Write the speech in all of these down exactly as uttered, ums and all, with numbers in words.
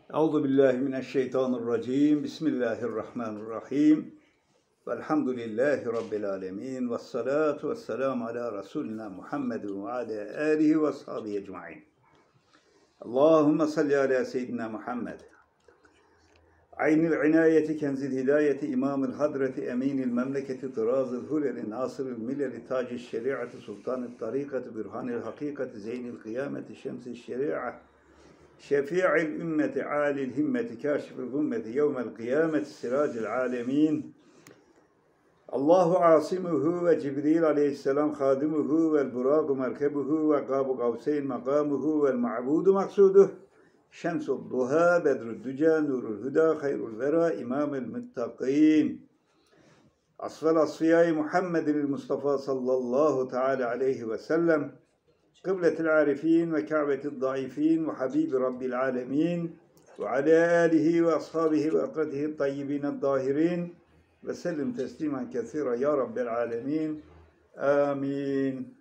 Euzu billahi mineşşeytanirracim. Bismillahirrahmanirrahim. Velhamdülillahi rabbil alamin. Ves salatu vesselam ala Resulina Muhammedin ve ala alihi ve ashabihi ecmaîn. Allahumme salli ala seyyidina Muhammed. Aynil inayeti kenzil hidayeti imamül hadreti eminil memleketi tırazıl huleli nasırıl mileli taci şeriatı sultanı tarikatı bürhanil hakikati zeynil kıyameti şemsi şeri'a şefi'il ümmeti alil himmeti kâşifil gümmeti yevmel kıyameti siracil alemin. Allahu asimuhu ve Cibril aleyhisselam hadimuhu vel buragu merkebuhu ve gabu gavseyn makamuhu vel ma'budu maksuduh. Şemsul duha bedrü düca nurul huda hayrul vera imamel müttakîn. Asfel asfiyâi Muhammedil Mustafa sallallahu teala aleyhi ve sellem. Kıbletil arifin ve ka'betil daifin ve habibi rabbil alemin. Ve ala alihi ve ashabihi ve akratihi tayyibin dahirin. Ve sellim teslimen kesira ya rabbel alemin. Amin.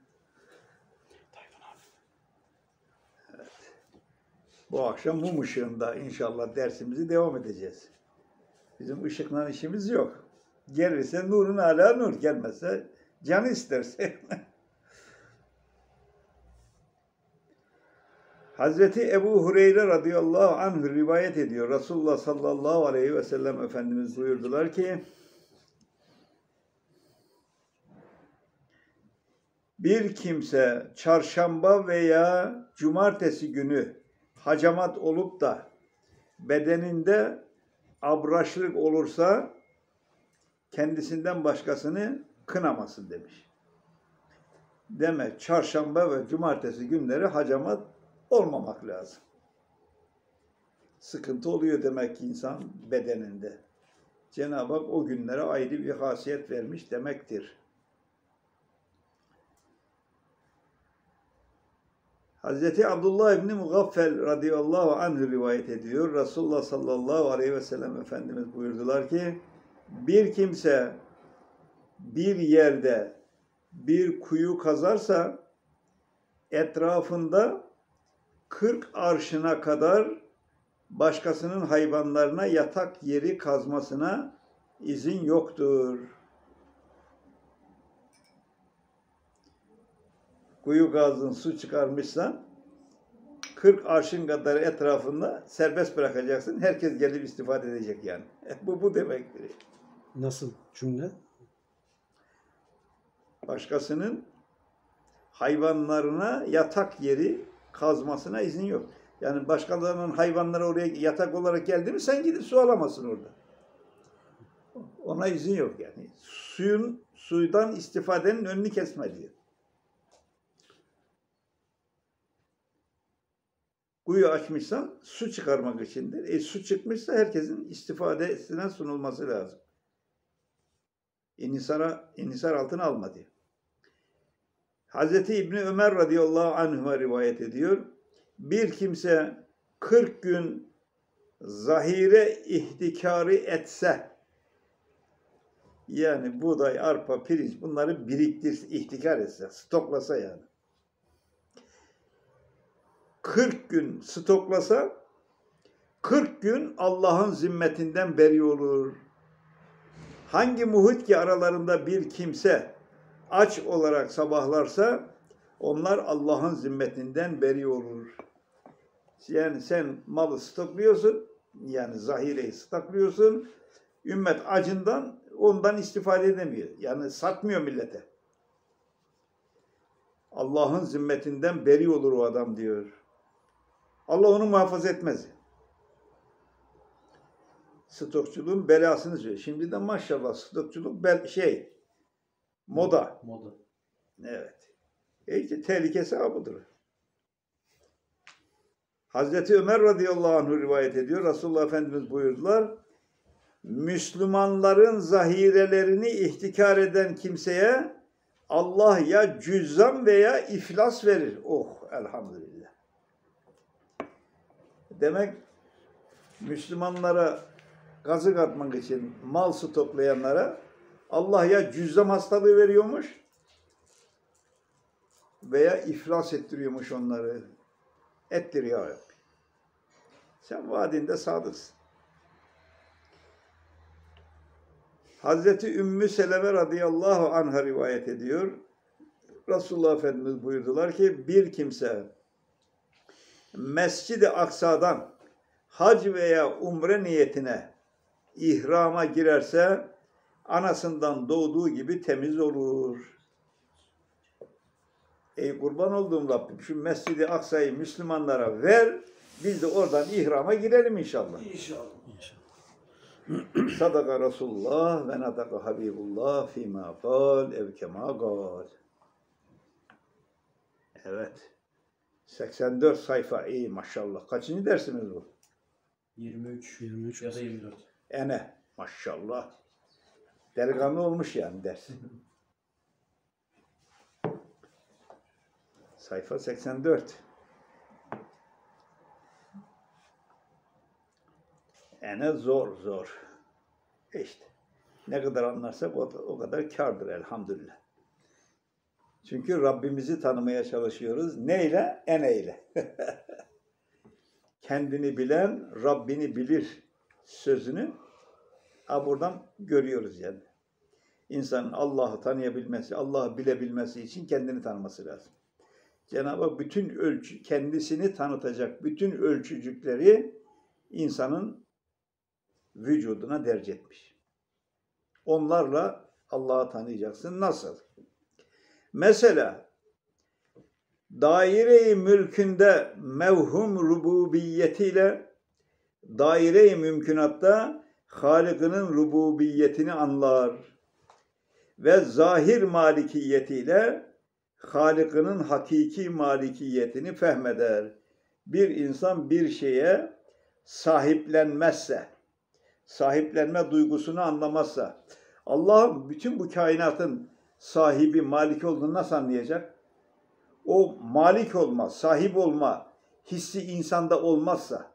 Evet. Bu akşam mum ışığında inşallah dersimizi devam edeceğiz. Bizim ışıkla işimiz yok. Gelirse nurun ala nur, gelmezse canı isterse. Hazreti Ebu Hureyre radıyallahu anh rivayet ediyor. Resulullah sallallahu aleyhi ve sellem Efendimiz buyurdular ki, bir kimse çarşamba veya cumartesi günü hacamat olup da bedeninde abraşlık olursa kendisinden başkasını kınamasın demiş. Demek çarşamba ve cumartesi günleri hacamat olmamak lazım. Sıkıntı oluyor demek ki insan bedeninde. Cenab-ı Hak o günlere ayrı bir hasiyet vermiş demektir. Hazreti Abdullah İbni Mugaffel radıyallahu anh rivayet ediyor. Resulullah sallallahu aleyhi ve sellem Efendimiz buyurdular ki, bir kimse bir yerde bir kuyu kazarsa etrafında kırk arşına kadar başkasının hayvanlarına yatak yeri kazmasına izin yoktur. Kuyu kazdın, su çıkarmışsan kırk arşın kadar etrafında serbest bırakacaksın. Herkes gelip istifade edecek yani. Bu bu demektir. Nasıl cümle? Başkasının hayvanlarına yatak yeri kazmasına izin yok. Yani başkalarının hayvanları oraya yatak olarak geldi mi sen gidip su alamazsın orada. Ona izin yok yani. Suyun, suydan istifadenin önünü kesme diyor. Kuyu açmışsan su çıkarmak içindir. E su çıkmışsa herkesin istifadesine sunulması lazım. İnisara, inisar altına alma diyor. Hazreti İbni Ömer radıyallahu anh'a rivayet ediyor. Bir kimse kırk gün zahire ihtikarı etse, yani buğday, arpa, pirinç bunları biriktirse, ihtikar etse, stoklasa yani. kırk gün stoklasa, kırk gün Allah'ın zimmetinden beri olur. Hangi muhit ki aralarında bir kimse aç olarak sabahlarsa, onlar Allah'ın zimmetinden beri olur. Yani sen malı stokluyorsun, yani zahireyi stokluyorsun, ümmet acından ondan istifade edemiyor. Yani satmıyor millete. Allah'ın zimmetinden beri olur o adam diyor. Allah onu muhafaza etmez. Stokçuluğun belasını söylüyor. Şimdi de maşallah stokçuluk bel şey, moda. Moda. Evet. E işte tehlikesi budur. Hazreti Ömer radıyallahu anh rivayet ediyor. Resulullah Efendimiz buyurdular. Müslümanların zahirelerini ihtikar eden kimseye Allah ya cüzzam veya iflas verir. Oh elhamdülillah. Demek Müslümanlara kazık atmak için mal stoklayanlara Allah ya cüzzam hastalığı veriyormuş veya iflas ettiriyormuş onları. Ettir ya Rabbi. Sen vaadinde sadıksın. Hazreti Ümmü Seleme radıyallahu anh'a rivayet ediyor. Resulullah Efendimiz buyurdular ki bir kimse Mescid-i Aksa'dan hac veya umre niyetine ihrama girerse anasından doğduğu gibi temiz olur. Ey kurban olduğum Rabbim şu Mescid-i Aksa'yı Müslümanlara ver, biz de oradan ihrama girelim inşallah. İnşallah. İnşallah. Sadaka Resulullah ve nataka Habibullah fîmâ kâl ev kemâ kâl. Evet. seksen dört sayfa iyi maşallah. Kaçıncı dersimiz bu? yirmi üç. yirmi üç Ya da yirmi dört. Ene maşallah. Delikanlı olmuş yani ders. Sayfa seksen dört. Ene zor zor. İşte ne kadar anlarsak o, o kadar kârdır elhamdülillah. Çünkü Rabbimizi tanımaya çalışıyoruz. Neyle? Eneyle. Kendini bilen Rabbini bilir sözünü ha buradan görüyoruz yani. İnsanın Allah'ı tanıyabilmesi, Allah'ı bilebilmesi için kendini tanıması lazım. Cenab-ı Hak bütün ölçü, kendisini tanıtacak bütün ölçücükleri insanın vücuduna derc etmiş. Onlarla Allah'ı tanıyacaksın. Nasıl? Mesela daire-i mülkünde mevhum rububiyetiyle daire-i mümkünatta Halık'ının rububiyetini anlar ve zahir malikiyetiyle Halık'ının hakiki malikiyetini fehmeder. Bir insan bir şeye sahiplenmezse, sahiplenme duygusunu anlamazsa, Allah'ın bütün bu kainatın sahibi, malik olduğunu nasıl anlayacak? O malik olma, sahip olma hissi insanda olmazsa,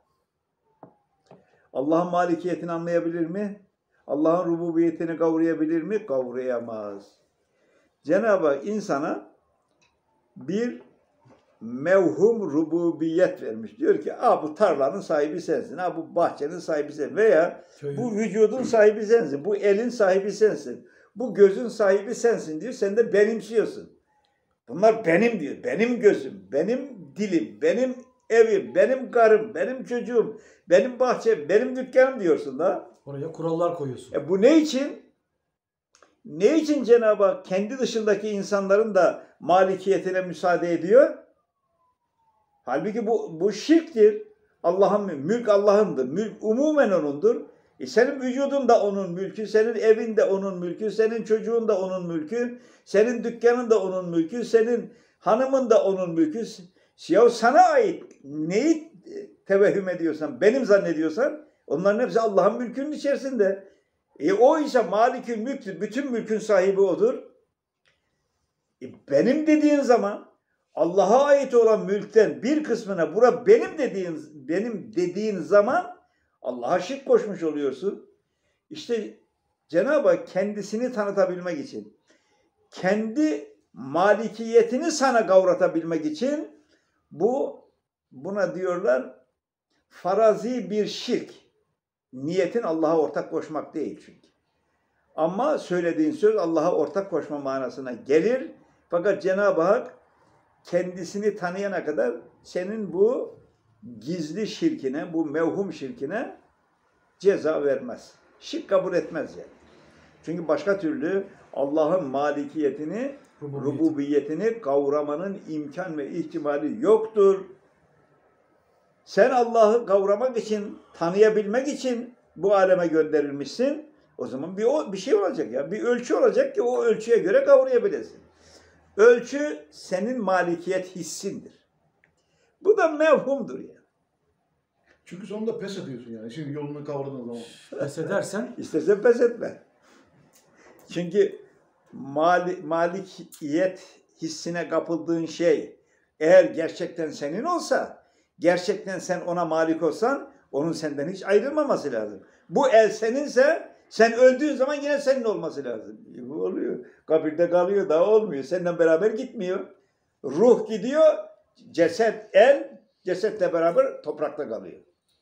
Allah'ın malikiyetini anlayabilir mi? Allah'ın rububiyetini kavrayabilir mi? Kavrayamaz. Cenab-ı Hak insana bir mevhum rububiyet vermiş. Diyor ki, "Aa, bu tarlanın sahibi sensin, ha, bu bahçenin sahibi sensin veya Köyün. bu vücudun sahibi sensin, bu elin sahibi sensin, bu gözün sahibi sensin" diyor. Sen de benimsiyorsun. Bunlar benim diyor. Benim gözüm, benim dilim, benim evim, benim karım, benim çocuğum, benim bahçem, benim dükkanım diyorsun da. Oraya kurallar koyuyorsun. E bu ne için? Ne için Cenab-ı Hak kendi dışındaki insanların da malikiyetine müsaade ediyor? Halbuki bu, bu şirktir. Allah'ın mülk Allah'ındır. Mülk umumen O'nundur. E senin vücudun da O'nun mülkü, senin evin de O'nun mülkü, senin çocuğun da O'nun mülkü, senin dükkanın da O'nun mülkü, senin hanımın da O'nun mülkü. Ya sana ait neyi tevehhüm ediyorsan, benim zannediyorsan onların hepsi Allah'ın mülkünün içerisinde. E o ise malikül mülktür. Bütün mülkün sahibi O'dur. E benim dediğin zaman Allah'a ait olan mülkten bir kısmına bura benim dediğin benim dediğin zaman Allah'a şirk koşmuş oluyorsun. İşte Cenab-ı Hak kendisini tanıtabilmek için, kendi malikiyetini sana kavratabilmek için bu buna diyorlar farazi bir şirk. Niyetin Allah'a ortak koşmak değil çünkü. Ama söylediğin söz Allah'a ortak koşma manasına gelir. Fakat Cenab-ı Hak kendisini tanıyana kadar senin bu gizli şirkine, bu mevhum şirkine ceza vermez. Şirk kabul etmez yani. Çünkü başka türlü Allah'ın malikiyetini, Rububiyet. rububiyetini kavramanın imkan ve ihtimali yoktur. Sen Allah'ı kavramak için, tanıyabilmek için bu aleme gönderilmişsin. O zaman bir, o, bir şey olacak ya. Bir ölçü olacak ki o ölçüye göre kavrayabilesin. Ölçü senin malikiyet hissindir. Bu da mevhumdur ya. Çünkü sonunda pes ediyorsun yani. Şimdi yolunu kavradığın zaman. Pes edersen İstersen pes etme. Çünkü mali, malikiyet hissine kapıldığın şey eğer gerçekten senin olsa, gerçekten sen ona malik olsan, onun senden hiç ayrılmaması lazım. Bu el seninse, sen öldüğün zaman yine senin olması lazım. Bu oluyor. Kabirde kalıyor, daha olmuyor. Seninle beraber gitmiyor. Ruh gidiyor, ceset, el, cesetle beraber toprakta kalıyor.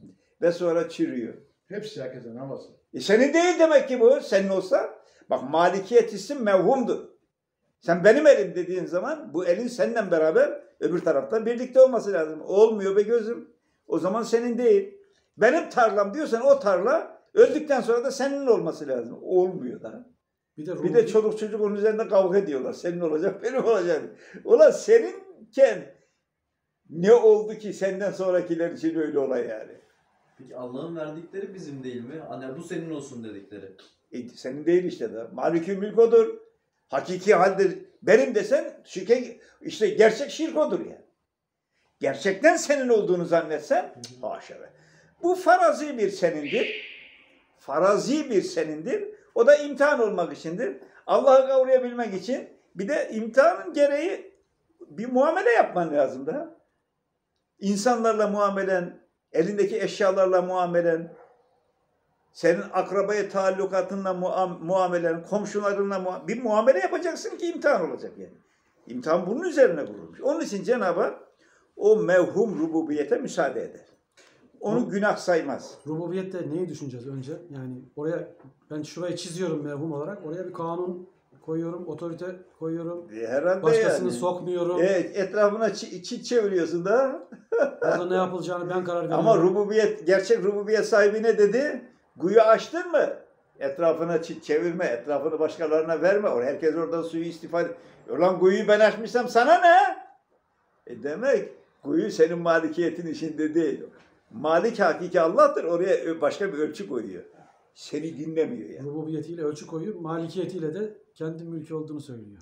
ve sonra çürüyor. Hepsi herkesin havası. E senin değil demek ki bu. Senin olsa. Bak malikiyet isim mevhumdur. Sen benim elim dediğin zaman bu elin seninle beraber öbür tarafta birlikte olması lazım. Olmuyor be gözüm. O zaman senin değil. Benim tarlam diyorsan o tarla öldükten sonra da senin olması lazım. Olmuyor da. Bir de, Bir de çoluk çocuk onun üzerinde kavga ediyorlar. Senin olacak, benim olacak. Ulan seninken ne oldu ki senden sonrakiler için öyle olay yani? Peki Allah'ın verdikleri bizim değil mi? Hani bu senin olsun dedikleri. E, senin değil işte de. Malikü mülk odur. Hakiki halde benim desen şirke, işte gerçek şirk odur yani. Gerçekten senin olduğunu zannetsen haşa be. Bu farazi bir senindir. Farazi bir senindir. O da imtihan olmak içindir. Allah'ı kavrayabilmek için bir de imtihanın gereği bir muamele yapman lazım da. İnsanlarla muamelen, elindeki eşyalarla muamelen, senin akrabaya taallukatınla muam muamelen, komşularınla muam bir muamele yapacaksın ki imtihan olacak yani. İmtihan bunun üzerine kurulmuş. Onun için Cenab-ı Hak o mevhum rububiyete müsaade eder. Onu günah saymaz. Rububiyette neyi düşüneceğiz önce? Yani oraya ben şurayı çiziyorum mevhum olarak. Oraya bir kanun koyuyorum, otorite koyuyorum. E, herhalde Başkasını yani. sokmuyorum. Evet, etrafına çit çi çeviriyorsun da. Orada ne yapılacağını ben karar veriyorum. Ama rububiyet, gerçek rububiyet sahibi ne dedi? Kuyu açtın mı? Etrafına çit çevirme, etrafını başkalarına verme. Herkes oradan suyu istifade. Ulan kuyuyu ben açmışsam sana ne? E demek kuyu senin malikiyetin içinde değil. Malik hakiki Allah'tır. Oraya başka bir ölçü koyuyor. Seni dinlemiyor yani. Rububiyetiyle ölçü koyuyor. Malikiyetiyle de kendi mülkü olduğunu söylüyor.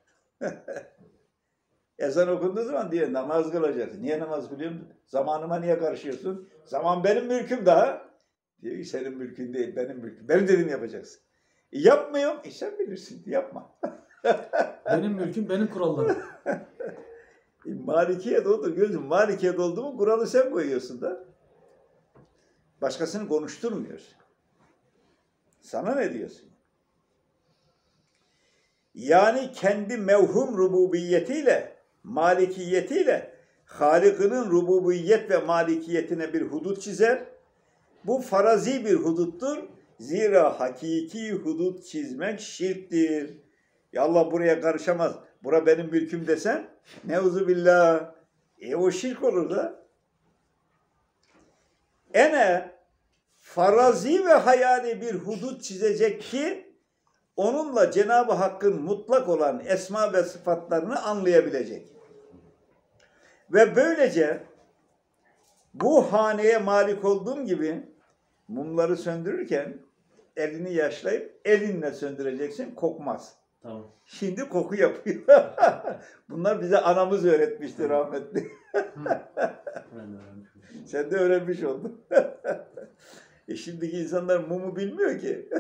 Ezan okunduğu zaman diye namaz kılacaksın. Niye namaz kılıyorsun? Zamanıma niye karışıyorsun? Zaman benim mülküm daha. Diyor ki senin mülkün değil, benim mülküm. Benim dediğimi yapacaksın. E, yapmıyorum. E sen bilirsin. Yapma. Benim mülküm, benim kurallarım. E, malikiyet oldu gözüm. Malikiyet oldu mu kuralı sen koyuyorsun da. Başkasını konuşturmuyorsun. Sana ne diyorsun? Yani kendi mevhum rububiyetiyle, malikiyetiyle Halık'ının rububiyet ve malikiyetine bir hudut çizer. Bu farazi bir huduttur. Zira hakiki hudut çizmek şirktir. Ya Allah buraya karışamaz. Bura benim mülküm desen, neuzubillah. E o şirk olur da. Ene farazi ve hayali bir hudut çizecek ki onunla Cenab-ı Hakk'ın mutlak olan esma ve sıfatlarını anlayabilecek. Ve böylece bu haneye malik olduğum gibi mumları söndürürken elini yaşlayıp elinle söndüreceksin, kokmaz. Tamam. Şimdi koku yapıyor. Bunlar bize anamız öğretmişti rahmetli. Ben de öğrenmişim. Sen de öğrenmiş oldun. E şimdiki insanlar mumu bilmiyor ki.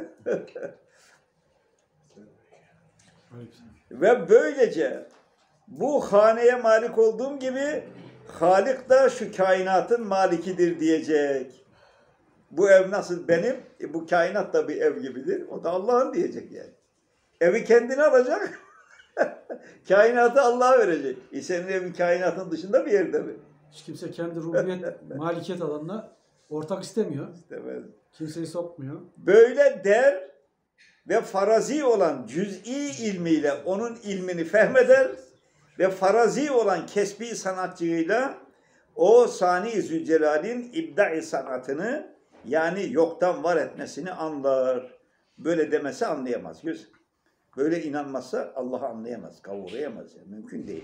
Ve böylece bu haneye malik olduğum gibi Halik da şu kainatın malikidir diyecek. Bu ev nasıl benim? E bu kainat da bir ev gibidir. O da Allah'ın diyecek yani. Evi kendine alacak. Kainatı Allah'a verecek. E senin evin kainatın dışında bir yerde mi? Hiç kimse kendi rububiyet, malikiyet alanına ortak istemiyor. İstemez. Kimseyi sokmuyor. Böyle der ve farazi olan cüz'i ilmiyle onun ilmini fehmeder ve farazi olan kesbi sanatçıyla o Sani Zülcelal'in ibda-i sanatını yani yoktan var etmesini anlar. Böyle demesi anlayamaz. Göz. Böyle inanmazsa Allah'ı anlayamaz, kavrayamaz. Yani. Mümkün değil.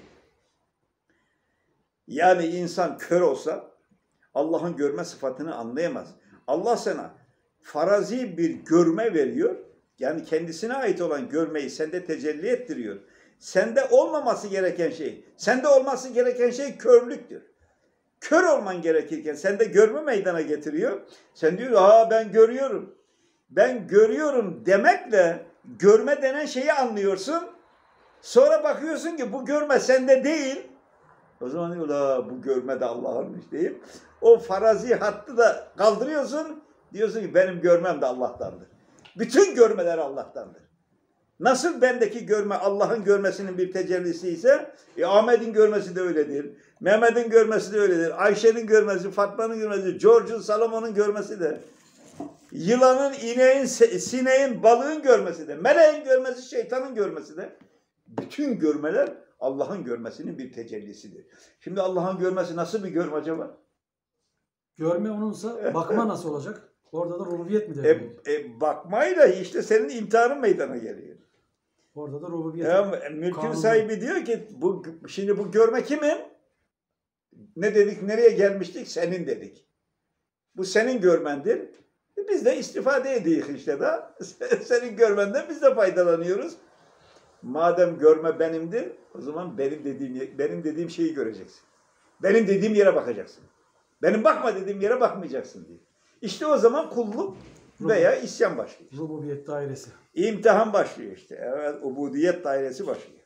Yani insan kör olsa Allah'ın görme sıfatını anlayamaz. Allah sana farazi bir görme veriyor. Yani kendisine ait olan görmeyi sende tecelli ettiriyor. Sende olmaması gereken şey, sende olması gereken şey körlüktür. Kör olman gerekirken sende görme meydana getiriyor. Sen diyor, aa ben görüyorum. Ben görüyorum demekle görme denen şeyi anlıyorsun. Sonra bakıyorsun ki bu görme sende değil. O zaman diyor, la bu görme de Allah'ınmış deyip o farazi hattı da kaldırıyorsun. Diyorsun ki benim görmem de Allah'tandır. Bütün görmeler Allah'tandır. Nasıl bendeki görme Allah'ın görmesinin bir tecellisi ise e, Ahmet'in görmesi de öyledir. Mehmet'in görmesi de öyledir. Ayşe'nin görmesi, Fatma'nın görmesi, George'un, Salomon'un görmesi de. Yılanın, ineğin, sineğin, balığın görmesi de. Meleğin görmesi, şeytanın görmesi de. Bütün görmeler Allah'ın görmesinin bir tecellisidir. Şimdi Allah'ın görmesi nasıl bir görme acaba? Görme onunsa bakma nasıl olacak? Orada da rububiyet mi E, devreye giriyor? e, bakmayla işte senin imtihanın meydana geliyor. Orada da rububiyet. Ya, mülkün kanunu. sahibi diyor ki bu şimdi bu görme kimin? Ne dedik? Nereye gelmiştik? Senin dedik. Bu senin görmendir. E, Biz de istifade ediyoruz işte da. Senin görmenden biz de faydalanıyoruz. Madem görme benimdir, o zaman benim dediğim benim dediğim şeyi göreceksin. Benim dediğim yere bakacaksın. Benim bakma dediğim yere bakmayacaksın diye. İşte o zaman kulluk veya isyan başlıyor. Rububiyet dairesi. İmtihan başlıyor işte. Evet, ubudiyet dairesi başlıyor.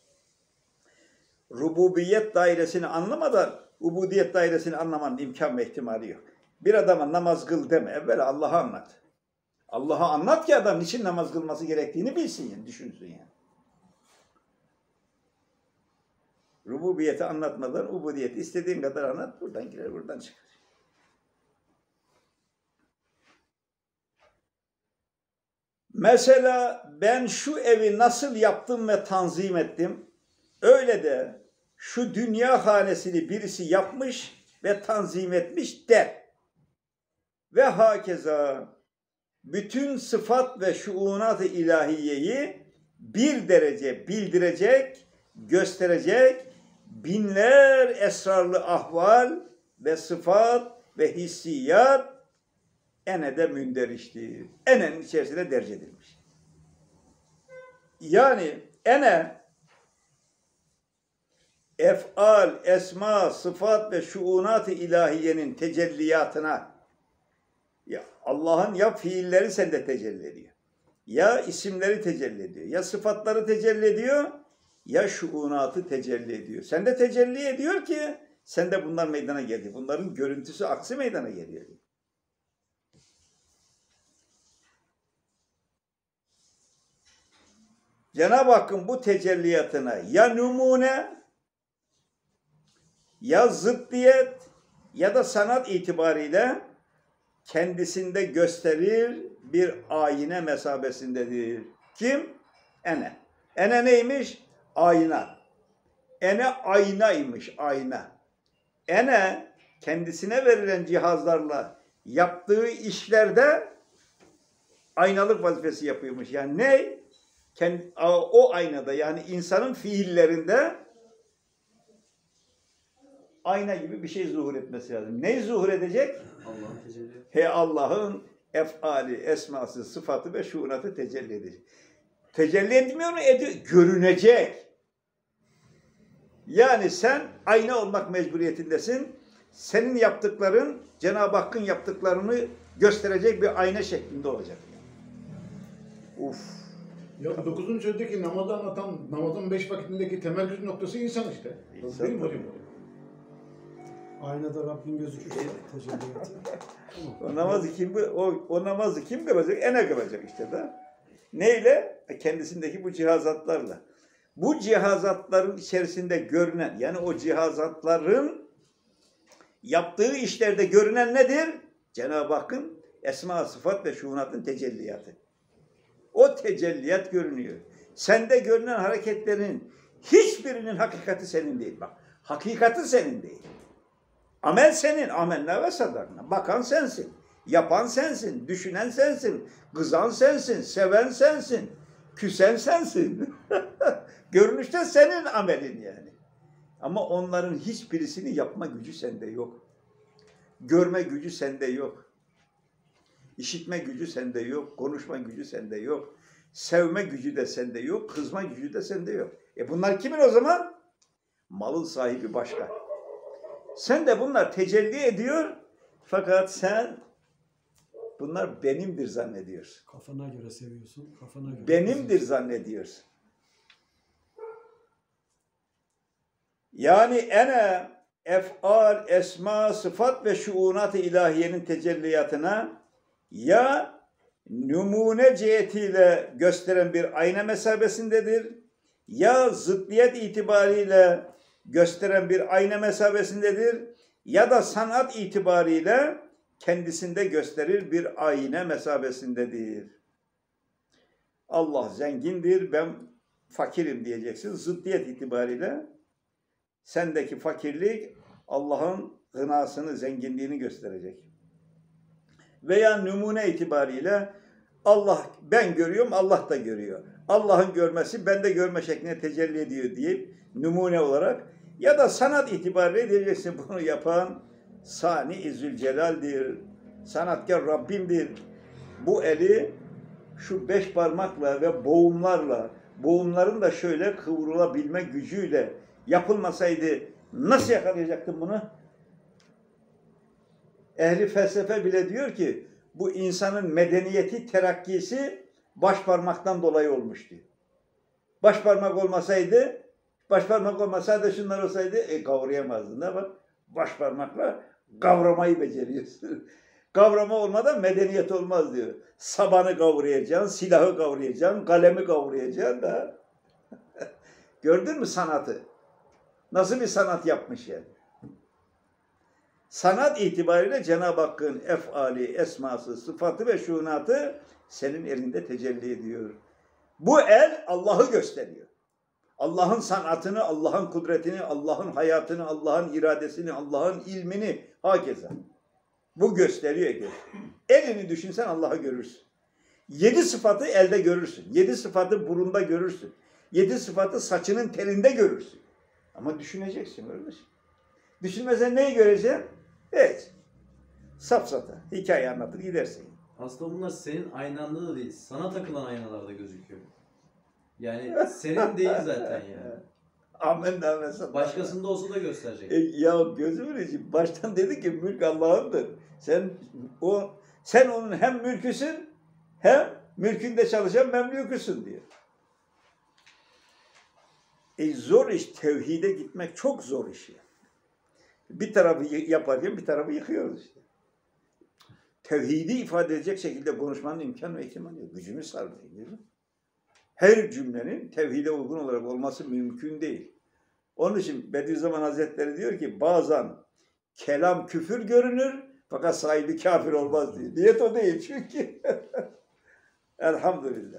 Rububiyet dairesini anlamadan ubudiyet dairesini anlamanın imkan ve ihtimali yok. Bir adama namaz kıl deme. Evvel Allah'a anlat. Allah'a anlat ki adam niçin namaz kılması gerektiğini bilsin yani, düşünsün yani. Rububiyeti anlatmadan ubudiyeti istediğin kadar anlat. Buradan girer, buradan çıkar. Mesela ben şu evi nasıl yaptım ve tanzim ettim, öyle de şu dünya hanesini birisi yapmış ve tanzim etmiş der. Ve hakeza bütün sıfat ve şuunat-ı ilahiyeyi bir derece bildirecek, gösterecek binler esrarlı ahval ve sıfat ve hissiyat enede münderiştir. Enenin içerisine derc edilmiş. Yani ene ef'al, esma, sıfat ve şuunat-ı ilahiyenin tecelliyatına, ya Allah'ın ya fiilleri sende tecelli ediyor, ya isimleri tecelli ediyor, ya sıfatları tecelli ediyor, ya şuunatı tecelli ediyor. Sende tecelli ediyor ki sende bunlar meydana geldi. Bunların görüntüsü, aksi meydana geliyor. Cenab-ı Hakk'ın bu tecelliyatına ya numune, ya zıddiyet ya da sanat itibariyle kendisinde gösterir bir ayine mesabesindedir. Kim? Ene. Ene neymiş? Ayna. Ene aynaymış, ayna. Ene kendisine verilen cihazlarla yaptığı işlerde aynalık vazifesi yapıyormuş. Yani ne? Kendi, o aynada yani insanın fiillerinde ayna gibi bir şey zuhur etmesi lazım. Neyi zuhur edecek? Allah'ın tecelli. He Allah'ın efali, esması, sıfatı ve şuunatı tecelli edecek. Tecelli etmiyor mu? Ediyor. Görünecek. Yani sen ayna olmak mecburiyetindesin. Senin yaptıkların Cenab-ı Hakk'ın yaptıklarını gösterecek bir ayna şeklinde olacak. Uf. Ya bu dokuzuncu sözdeki namazı anlatan, namazın beş vakitindeki temel güç noktası insan işte. İnsan Değil mi hocam? Aynada Rabbin gözükürse tecelliyatı. O namazı kim o, o namazı kim kılacak? Ene kılacak işte de. Neyle? Kendisindeki bu cihazatlarla. Bu cihazatların içerisinde görünen, yani o cihazatların yaptığı işlerde görünen nedir? Cenab-ı Hakk'ın esma, sıfat ve şuunatın tecelliyatı. O tecelliyat görünüyor. Sende görünen hareketlerin hiçbirinin hakikati senin değil. Bak, hakikati senin değil. Amel senin, amenna ve sadarna. Bakan sensin, yapan sensin, düşünen sensin, kızan sensin, seven sensin, küsen sensin. Görünüşte senin amelin yani. Ama onların hiçbirisini yapma gücü sende yok. Görme gücü sende yok. İşitme gücü sende yok. Konuşma gücü sende yok. Sevme gücü de sende yok. Kızma gücü de sende yok. E bunlar kimin o zaman? Malın sahibi başka. Sen de bunlar tecelli ediyor. Fakat sen bunlar benimdir zannediyorsun. Kafana göre seviyorsun. Kafana göre. Benimdir zannediyorsun. Yani ene ef'al, esma, sıfat ve şuunat-ı ilahiyenin tecelliyatına ya numune cihetiyle gösteren bir ayna mesabesindedir. Ya zıddiyet itibariyle gösteren bir ayna mesabesindedir. Ya da sanat itibariyle kendisinde gösterir bir ayna mesabesindedir. Allah zengindir, ben fakirim diyeceksin. Zıddiyet itibariyle sendeki fakirlik Allah'ın gınasını, zenginliğini gösterecek. Veya numune itibariyle Allah, ben görüyorum, Allah da görüyor. Allah'ın görmesi bende görme şekline tecelli ediyor deyip numune olarak, ya da sanat itibariyle diyeceksin bunu yapan Sani-i Zülcelal'dir. Sanatkar Rabbimdir. Bu eli şu beş parmakla ve boğumlarla, boğumların da şöyle kıvrılabilme gücüyle yapılmasaydı nasıl yakalayacaktın bunu? Ehli felsefe bile diyor ki bu insanın medeniyeti, terakkisi baş parmaktan dolayı olmuştu. Baş parmak olmasaydı, baş parmak olmasaydı şunlar olsaydı e, kavrayamazdın da bak. Baş parmakla kavramayı beceriyorsun. Kavrama olmadan medeniyet olmaz diyor. Sabanı kavrayacaksın, silahı kavrayacaksın, kalemi kavrayacaksın da. Gördün mü sanatı? Nasıl bir sanat yapmış yani? Sanat itibariyle Cenab-ı Hakk'ın efali, esması, sıfatı ve şunatı senin elinde tecelli ediyor. Bu el Allah'ı gösteriyor. Allah'ın sanatını, Allah'ın kudretini, Allah'ın hayatını, Allah'ın iradesini, Allah'ın ilmini hakeza. Bu gösteriyor ki. Elini düşünsen Allah'ı görürsün. Yedi sıfatı elde görürsün. Yedi sıfatı burunda görürsün. Yedi sıfatı saçının telinde görürsün. Ama düşüneceksin öyle mi? Düşünmesen neyi göreceksin? Evet. Safsata. Hikaye anlatır gidersin. Aslında bunlar senin aynanda da değil, sana takılan aynalarda gözüküyor. Yani senin değil zaten yani. Amen de amen. Başkasında olsa da gösterecek. E, ya gözümün içi baştan dedi ki mülk Allah'ındır. Sen o sen onun hem mülküsün hem mülkünde çalışan memlüküsün diyor. E zor iş, tevhide gitmek çok zor iş ya. Bir tarafı yaparken bir tarafı yıkıyoruz işte. Tevhidi ifade edecek şekilde konuşmanın imkan ve ihtimali yok. Gücümüz sarmıyor. Her cümlenin tevhide uygun olarak olması mümkün değil. Onun için Bediüzzaman Hazretleri diyor ki bazen kelam küfür görünür fakat sahibi kafir olmaz diyor. Niyet o değil çünkü. Elhamdülillah.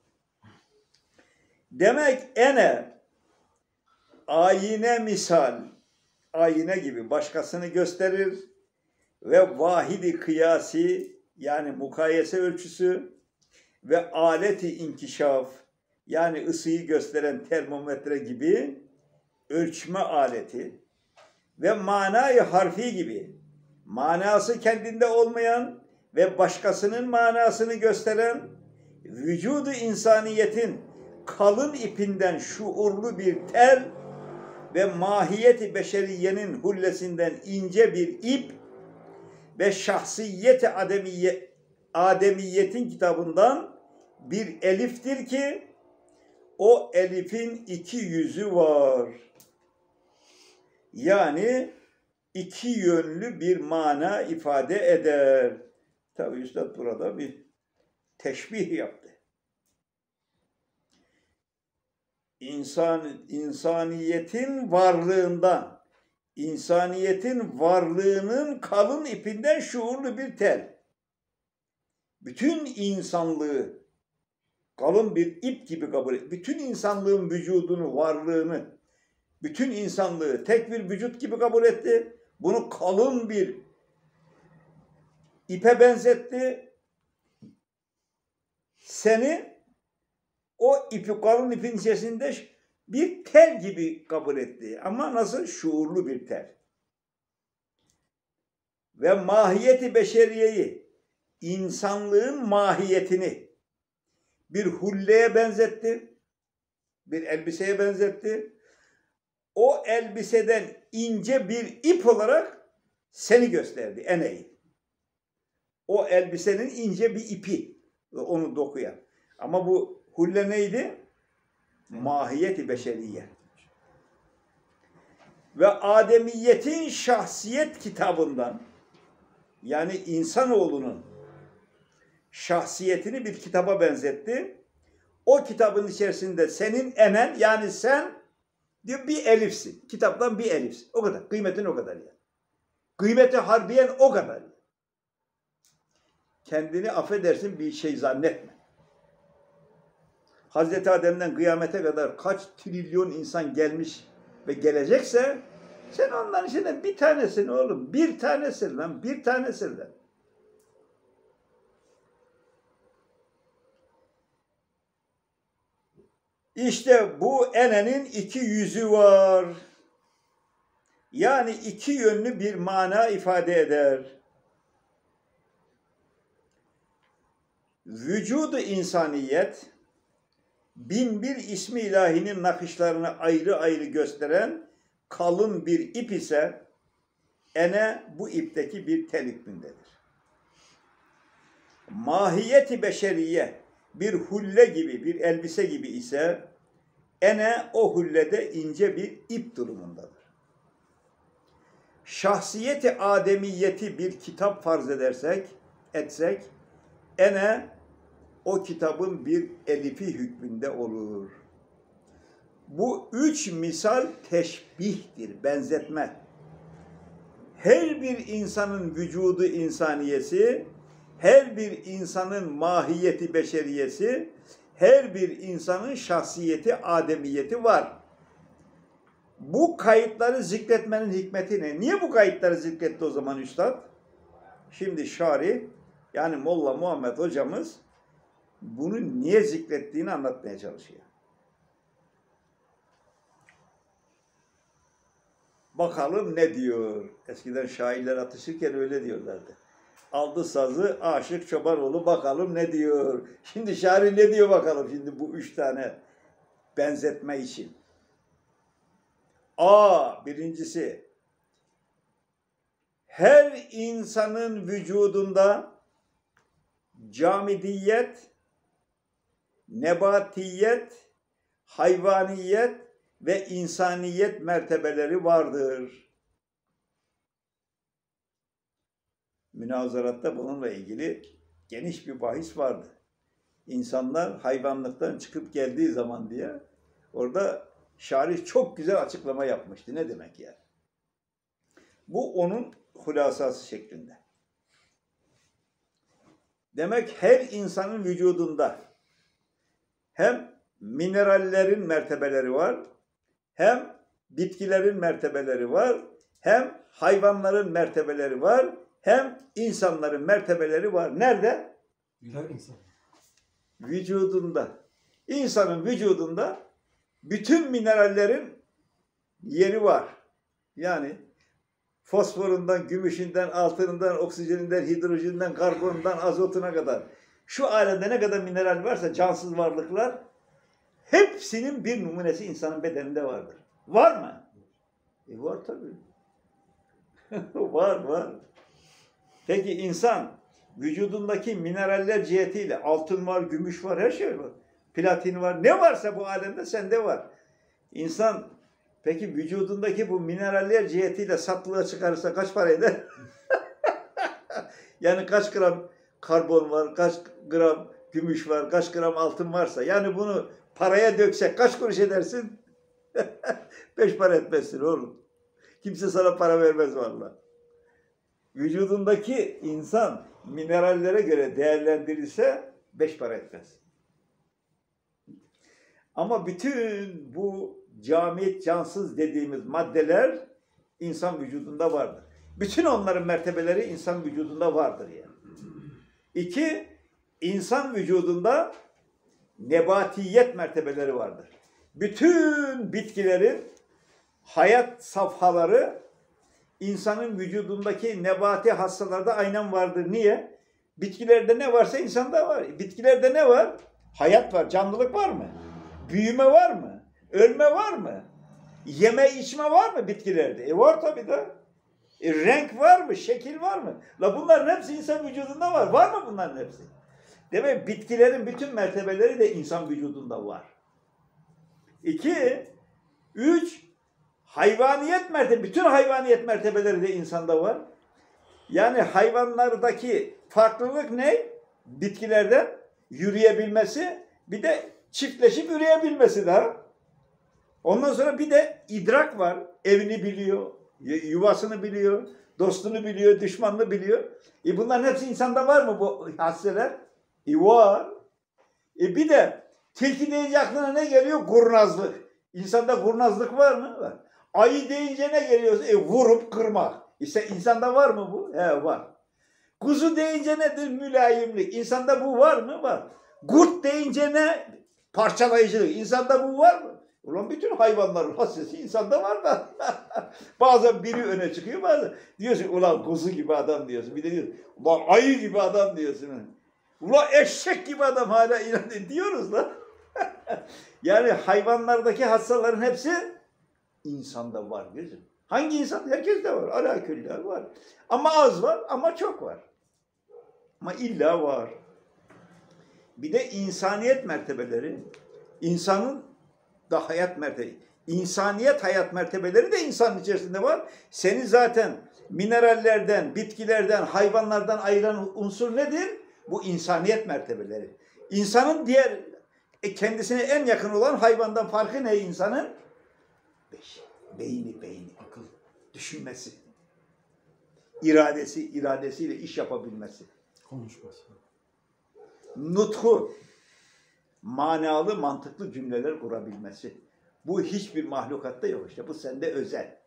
Demek ene ayine misal, ayine gibi başkasını gösterir ve vahidi kıyasi yani mukayese ölçüsü ve aleti inkişaf yani ısıyı gösteren termometre gibi ölçme aleti ve manayı harfi gibi manası kendinde olmayan ve başkasının manasını gösteren vücudu insaniyetin kalın ipinden şuurlu bir tel ve mahiyeti beşeriyenin hullesinden ince bir ip ve şahsiyeti ademiye, ademiyetin kitabından bir eliftir ki o elifin iki yüzü var. Yani iki yönlü bir mana ifade eder. Tabi Üstad burada bir teşbih yaptı. İnsan, insaniyetin varlığından, insaniyetin varlığının kalın ipinden şuurlu bir tel. Bütün insanlığı kalın bir ip gibi kabul et. Bütün insanlığın vücudunu, varlığını, bütün insanlığı tek bir vücut gibi kabul etti. Bunu kalın bir ipe benzetti. Seni o ipi, kalın ipin içerisinde bir tel gibi kabul etti. Ama nasıl? Şuurlu bir tel. Ve mahiyeti beşeriyeyi, insanlığın mahiyetini bir hulleye benzetti. Bir elbiseye benzetti. O elbiseden ince bir ip olarak seni gösterdi, eneyi. O elbisenin ince bir ipi, onu dokuyan. Ama bu hulle neydi? Mahiyeti beşeriye. Ve Ademiyetin şahsiyet kitabından, yani insanoğlunun şahsiyetini bir kitaba benzetti. O kitabın içerisinde senin enen, yani sen diyor bir elifsin. Kitaptan bir elifsin. O kadar. Kıymetin o kadar yani. Kıymeti harbiyen o kadar yani. Kendini affedersin bir şey zannetme. Hazreti Adem'den kıyamete kadar kaç trilyon insan gelmiş ve gelecekse sen onların içinden bir tanesin oğlum. Bir tanesin lan. Bir tanesin lan. İşte bu enenin iki yüzü var. Yani iki yönlü bir mana ifade eder. Vücudu insaniyet, bin bir ismi ilahinin nakışlarını ayrı ayrı gösteren kalın bir ip ise ene bu ipteki bir tel hükmündedir. Mahiyeti beşeriye bir hulle gibi, bir elbise gibi ise ene o hullede ince bir ip durumundadır. Şahsiyeti ademiyeti bir kitap farz edersek, etsek, ene o kitabın bir elifi hükmünde olur. Bu üç misal teşbihtir, benzetme. Her bir insanın vücudu insaniyesi, her bir insanın mahiyeti beşeriyesi, her bir insanın şahsiyeti ademiyeti var. Bu kayıtları zikretmenin hikmeti ne? Niye bu kayıtları zikretti o zaman üstad? Şimdi şari, yani Molla Muhammed hocamız bunu niye zikrettiğini anlatmaya çalışıyor. Bakalım ne diyor? Eskiden şairler atışırken öyle diyorlardı. Aldı sazı Aşık Çobanoğlu, bakalım ne diyor? Şimdi şair ne diyor bakalım şimdi bu üç tane benzetme için. A, birincisi, her insanın vücudunda camidiyet, nebatiyet, hayvaniyet ve insaniyet mertebeleri vardır. Münazaratta bununla ilgili geniş bir bahis vardı. İnsanlar hayvanlıktan çıkıp geldiği zaman diye orada şair çok güzel açıklama yapmıştı. Ne demek yani? Bu onun hulasası şeklinde. Demek her insanın vücudunda hem minerallerin mertebeleri var, hem bitkilerin mertebeleri var, hem hayvanların mertebeleri var, hem insanların mertebeleri var. Nerede? Her insan. Vücudunda. İnsanın vücudunda bütün minerallerin yeri var. Yani fosforundan, gümüşünden, altınından, oksijeninden, hidrojeninden, karbonundan, azotuna kadar. Şu alemde ne kadar mineral varsa cansız varlıklar hepsinin bir numunesi insanın bedeninde vardır. Var mı? E var tabii. var var. Peki insan vücudundaki mineraller cihetiyle altın var, gümüş var, her şey var. Platin var. Ne varsa bu alemde sende var. İnsan peki vücudundaki bu mineraller cihetiyle satılığa çıkarırsa kaç para eder? Yani kaç gram karbon var, kaç gram gümüş var, kaç gram altın varsa. Yani bunu paraya döksek kaç kuruş edersin? Beş para etmezsin oğlum. Kimse sana para vermez vallahi. Vücudundaki insan minerallere göre değerlendirilse beş para etmez. Ama bütün bu camit, cansız dediğimiz maddeler insan vücudunda vardır. Bütün onların mertebeleri insan vücudunda vardır yani. İki, insan vücudunda nebatiyet mertebeleri vardır. Bütün bitkilerin hayat safhaları insanın vücudundaki nebati hastalarda aynen vardır. Niye? Bitkilerde ne varsa insanda var. Bitkilerde ne var? Hayat var, canlılık var mı? Büyüme var mı? Ölme var mı? Yeme içme var mı bitkilerde? E var tabii de. E renk var mı? Şekil var mı? La bunların hepsi insan vücudunda var. Var mı bunların hepsi? Demek bitkilerin bütün mertebeleri de insan vücudunda var. İki, üç, hayvaniyet mertebe, bütün hayvaniyet mertebeleri de insanda var. Yani hayvanlardaki farklılık ne? bitkilerden yürüyebilmesi, bir de çiftleşip üreyebilmesi daha. Ondan sonra bir de idrak var. Evini biliyor, yuvasını biliyor, dostunu biliyor, düşmanını biliyor. E bunların hepsi insanda var mı bu hasseler? E var. E bir de tilki deyince aklına ne geliyor? Kurnazlık. İnsanda kurnazlık var mı? Var. Ayı deyince ne geliyor? E vurup kırmak. İşte insanda var mı bu? He var. Kuzu deyince nedir? Mülayimlik. İnsanda bu var mı? Var. Kurt deyince ne? Parçalayıcılık. İnsanda bu var mı? Ulan bütün hayvanların hassesi insanda var da. Bazen biri öne çıkıyor, bazen diyorsun ulan kuzu gibi adam diyorsun. Bir de diyorsun ulan ayı gibi adam diyorsun. Ulan eşek gibi adam hala inan diyoruz da. Yani hayvanlardaki hassaların hepsi insanda var gözüm. Hangi insan? Herkes de var. Alaküller var. Ama az var ama çok var. Ama illa var. Bir de insaniyet mertebeleri. İnsanın da hayat mertebeleri. İnsaniyet hayat mertebeleri de insanın içerisinde var. Seni zaten minerallerden, bitkilerden, hayvanlardan ayıran unsur nedir? Bu insaniyet mertebeleri. İnsanın diğer kendisine en yakın olan hayvandan farkı ne insanın? Beş. Beyni, beyni, akıl, düşünmesi, iradesi, iradesiyle iş yapabilmesi. Konuşması. Nutku, manalı, mantıklı cümleler kurabilmesi. Bu hiçbir mahlukatta yok işte. Bu sende özel.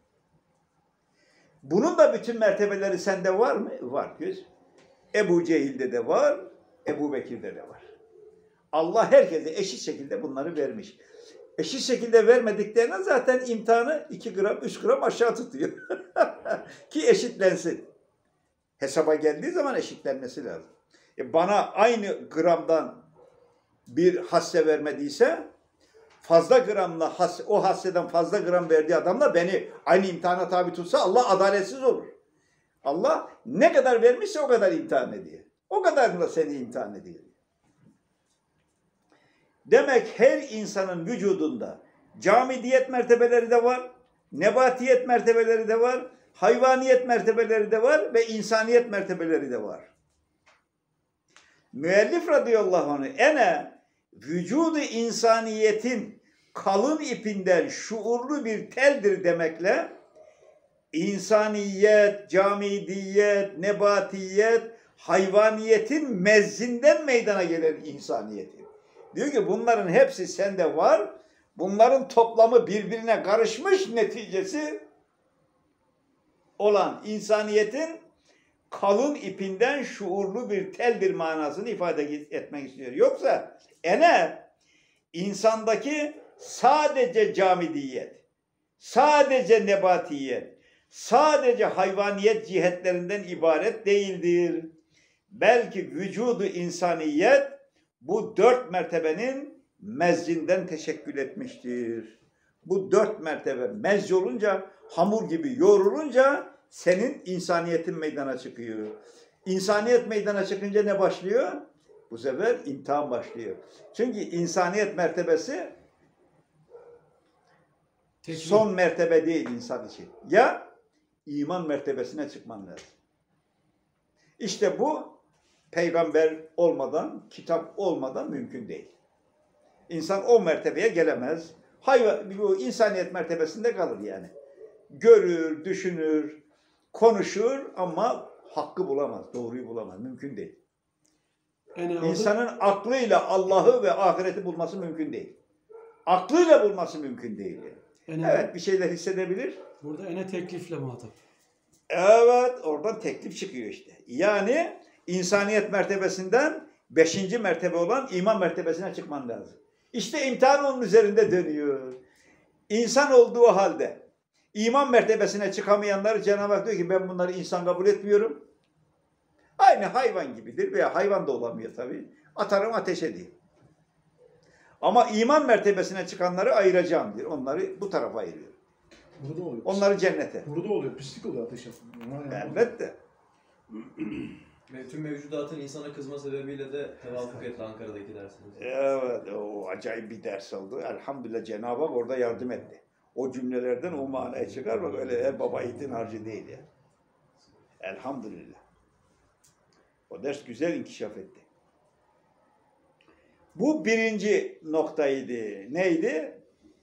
Bunun da bütün mertebeleri sende var mı? Var göz. Ebu Cehil'de de var, Ebu Bekir'de de var. Allah herkese eşit şekilde bunları vermiş. Eşit şekilde vermediklerine zaten imtihanı iki gram, üç gram aşağı tutuyor. Ki eşitlensin. Hesaba geldiği zaman eşitlenmesi lazım. E bana aynı gramdan bir hasse vermediyse, fazla gramla hasse, o hasseden fazla gram verdiği adamla beni aynı imtihana tabi tutsa Allah adaletsiz olur. Allah ne kadar vermişse o kadar imtihan ediyor. O kadarla seni imtihan ediyor. Demek her insanın vücudunda camidiyet mertebeleri de var, nebatiyet mertebeleri de var, hayvaniyet mertebeleri de var ve insaniyet mertebeleri de var. Müellif radıyallahu anh ene vücudu insaniyetin kalın ipinden şuurlu bir teldir demekle insaniyet, camidiyet, nebatiyet, hayvaniyetin mezzinden meydana gelen insaniyeti. Diyor ki bunların hepsi sende var. Bunların toplamı birbirine karışmış neticesi olan insaniyetin kalın ipinden şuurlu bir teldir manasını ifade etmek istiyor. Yoksa ene insandaki sadece camidiyet, sadece nebatiyet, sadece hayvaniyet cihetlerinden ibaret değildir. Belki vücudu insaniyet bu dört mertebenin mezzinden teşekkül etmiştir. Bu dört mertebe mezz olunca, hamur gibi yoğrulunca senin insaniyetin meydana çıkıyor. İnsaniyet meydana çıkınca ne başlıyor? Bu sefer imtihan başlıyor. Çünkü insaniyet mertebesi Teknik. son mertebe değil insan için. Ya iman mertebesine çıkman lazım. İşte bu peygamber olmadan, kitap olmadan mümkün değil. İnsan o mertebeye gelemez. Hayvan, bu insaniyet mertebesinde kalır yani. Görür, düşünür, konuşur ama hakkı bulamaz, doğruyu bulamaz. Mümkün değil. Yani İnsanın orada... aklıyla Allah'ı ve ahireti bulması mümkün değil. Aklıyla bulması mümkün değil. Yani. Yani evet, bir şeyler hissedebilir. Burada ene teklifle muhatap. Evet, oradan teklif çıkıyor işte. Yani insaniyet mertebesinden beşinci mertebe olan iman mertebesine çıkman lazım. İşte imtihan onun üzerinde dönüyor. İnsan olduğu halde iman mertebesine çıkamayanlar Cenab-ı Hak diyor ki ben bunları insan kabul etmiyorum. Aynı hayvan gibidir veya hayvan da olamıyor tabii. Atarım ateşe diye. Ama iman mertebesine çıkanları ayıracağım diyor. Onları bu tarafa ayırıyor. Burada oluyor. Onları cennete. Burada oluyor. Pislik oluyor ateşe. Elbette. Ve tüm mevcudatın insana kızma sebebiyle de tevafuk etti Ankara'daki dersiniz. Evet, o acayip bir ders oldu. Elhamdülillah Cenab-ı Hak orada yardım etti. O cümlelerden o manaya çıkar bak öyle her baba yiğidin harcı değil ya. Elhamdülillah. O ders güzel inkişaf etti. Bu birinci noktaydı. Neydi?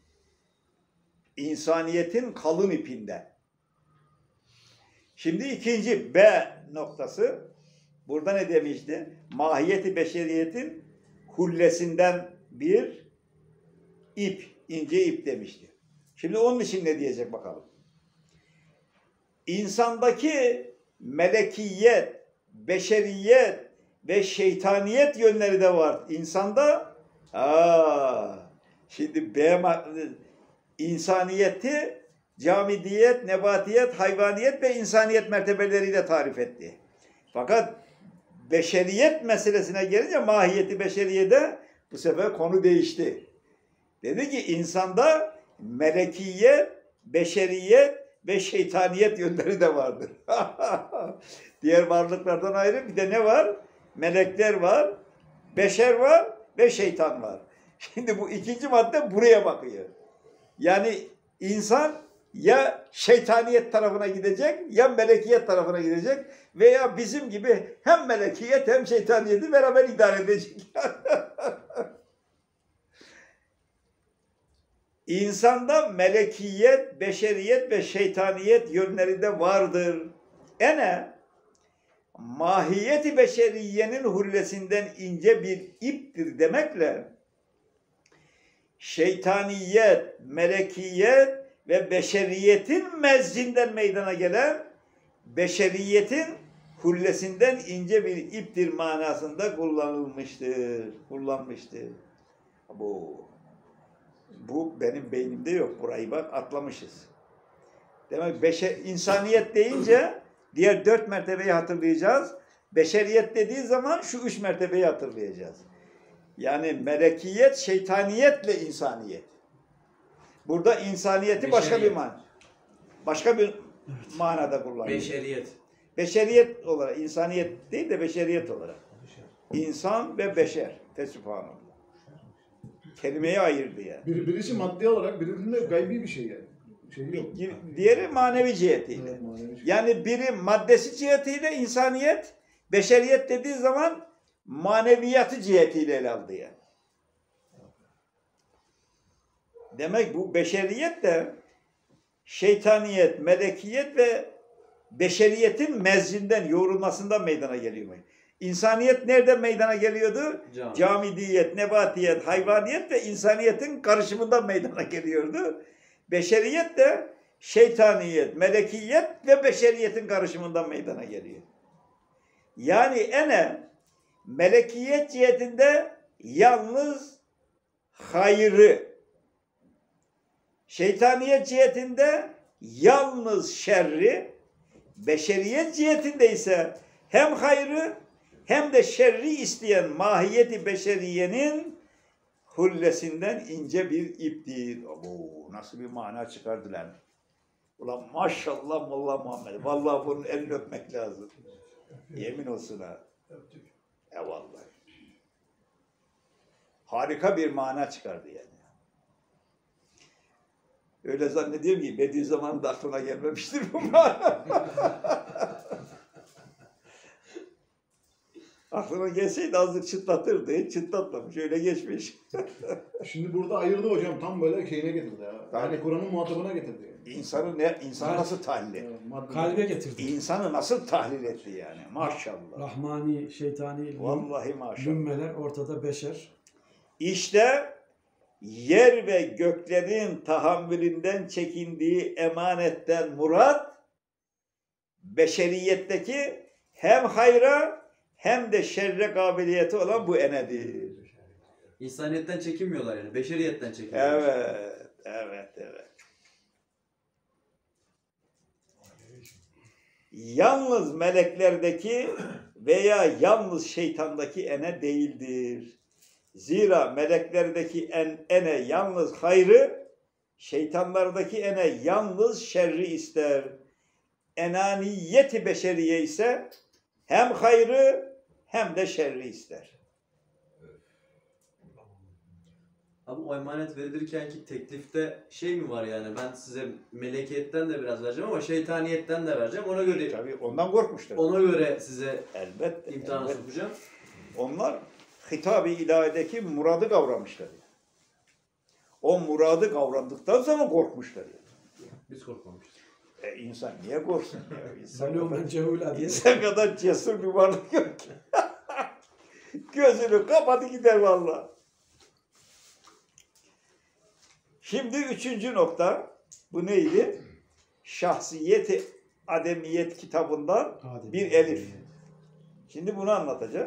İnsaniyetin kalın ipinden. Şimdi ikinci B noktası. Burada ne demişti? Mahiyeti beşeriyetin hullesinden bir ip, ince ip demişti. Şimdi onun için ne diyecek bakalım. İnsandaki melekiyet, beşeriyet ve şeytaniyet yönleri de var. İnsanda aa, şimdi B insaniyeti camidiyet, nebatiyet, hayvaniyet ve insaniyet mertebeleriyle tarif etti. Fakat beşeriyet meselesine gelince mahiyeti beşeriyede bu sefer konu değişti. Dedi ki insanda melekiyet, beşeriyet ve şeytaniyet yönleri de vardır. Diğer varlıklardan ayrı bir de ne var? Melekler var, beşer var ve şeytan var. Şimdi bu ikinci madde buraya bakıyor. Yani insan ya şeytaniyet tarafına gidecek ya melekiyet tarafına gidecek veya bizim gibi hem melekiyet hem şeytaniyeti beraber idare edecek. İnsanda melekiyet, beşeriyet ve şeytaniyet yönleri de vardır. Ene mahiyeti beşeriyenin hullesinden ince bir iptir demekle şeytaniyet, melekiyet ve beşeriyetin mezcinden meydana gelen beşeriyetin hullesinden ince bir iptir manasında kullanılmıştır. Kullanmıştır. Bu bu benim beynimde yok. Burayı bak atlamışız. Demek beşer, insaniyet deyince diğer dört mertebeyi hatırlayacağız. Beşeriyet dediği zaman şu üç mertebeyi hatırlayacağız. Yani melekiyet, şeytaniyetle insaniyet. Burada insaniyeti Beşeriyet. başka bir man, başka bir manada kullanıyor. Beşeriyet. Beşeriyet olarak, insaniyet değil de beşeriyet olarak. İnsan ve beşer. Fesubhanallah. Kelimeyi ayırdı yani. Bir, birisi maddi olarak, birinde gaybi bir şey yani. Şey yok. Diğeri manevi cihetiyle. Evet, manevi şey. Yani biri maddesi cihetiyle insaniyet, beşeriyet dediği zaman maneviyatı cihetiyle ele aldı yani. Demek bu beşeriyet de şeytaniyet, melekiyet ve beşeriyetin mezcinden, yoğrulmasından meydana geliyor. İnsaniyet nerede meydana geliyordu? Cami. Camidiyet, nebatiyet, hayvaniyet ve insaniyetin karışımından meydana geliyordu. Beşeriyet de şeytaniyet, melekiyet ve beşeriyetin karışımından meydana geliyor. Yani ene melekiyet cihetinde yalnız hayrı, şeytaniyet cihetinde yalnız şerri, beşeriyet cihetinde ise hem hayrı hem de şerri isteyen mahiyeti beşeriyenin hullesinden ince bir iptir. Oo, nasıl bir mana çıkardılar. Ulan maşallah Molla Muhammed. Vallahi bunun elini öpmek lazım. Yemin olsun ha. Eyvallah. Harika bir mana çıkardı yani. Öyle zannediyorum ki Bediüzzaman'ın da aklına gelmemiştir bu mana. Aklına gelseydi azıcık çıtlatırdı. Hiç çıtlatmamış. Öyle geçmiş. Şimdi burada ayırdı hocam, tam böyle şeyine getirdi ya. Yani Tabii. Kur'an'ın muhatabına getirdi. Yani. İnsanı ne, insanı nasıl tahlil etti? Evet, maddi- Kalbe getirdi. İnsanı nasıl tahlil etti yani? Maşallah. Rahmani, şeytani, Vallahi maşallah. lümmeler ortada beşer. İşte yer ve göklerin tahammülünden çekindiği emanetten murat, beşeriyetteki hem hayra hem de şerre kabiliyeti olan bu enedir. İnsaniyetten çekinmiyorlar yani. Beşeriyetten çekiniyorlar. Evet, evet, evet. Yalnız meleklerdeki veya yalnız şeytandaki ene değildir. Zira meleklerdeki en, ene yalnız hayrı, şeytanlardaki ene yalnız şerri ister. Enaniyeti beşeriye ise hem hayrı hem de şerri ister. Abi o emanet verilirken ki teklifte şey mi var yani, ben size melekiyetten de biraz vereceğim ama şeytaniyetten de vereceğim, ona göre Tabii ondan korkmuşlar. ona göre size Elbette. imtihana elbette. sokacağım. Onlar hitab-ı ilahideki muradı kavramışlar. O muradı kavradıktan sonra korkmuşlar. Yani. Biz korkmamışız. E insan niye korksun? Ya? İnsan, Salyon ben cehula diye. insan kadar cesur bir varlık yok ki. Gözünü kapadı gider vallahi. Şimdi üçüncü nokta. Bu neydi? Şahsiyeti Ademiyet kitabından Adem. bir elif. Şimdi bunu anlatacağım.